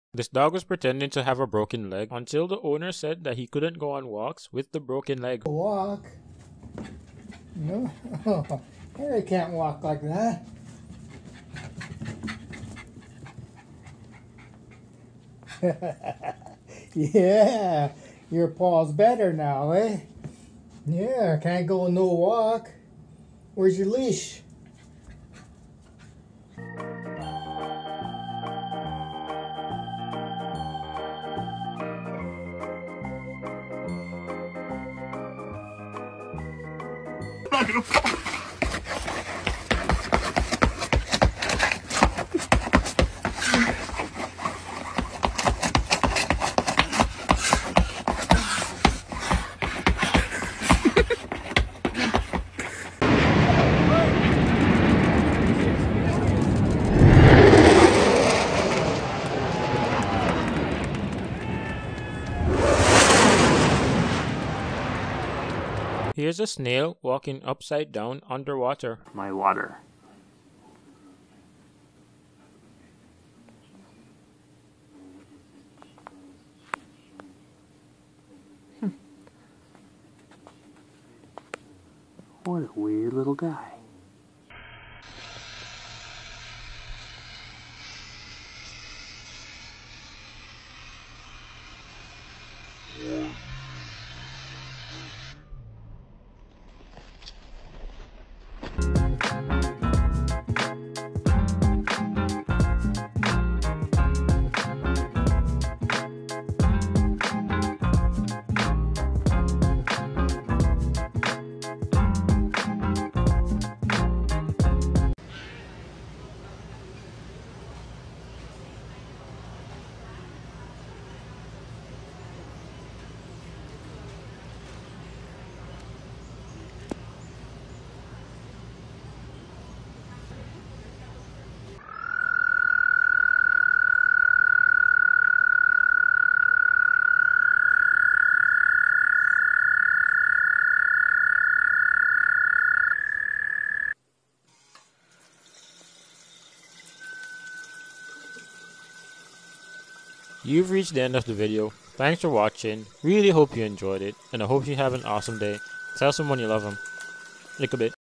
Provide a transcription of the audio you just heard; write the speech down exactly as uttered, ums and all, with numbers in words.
This dog was pretending to have a broken leg until the owner said that he couldn't go on walks with the broken leg. Walk? No, Harry can't walk like that. Yeah, your paw's better now, eh? Yeah, can't go no walk. Where's your leash? I'm not gonna fall. Here's a snail walking upside down underwater. My water. Hmm. What a weird little guy. You've reached the end of the video. Thanks for watching. Really hope you enjoyed it, and I hope you have an awesome day. Tell someone you love them. Lick a bit.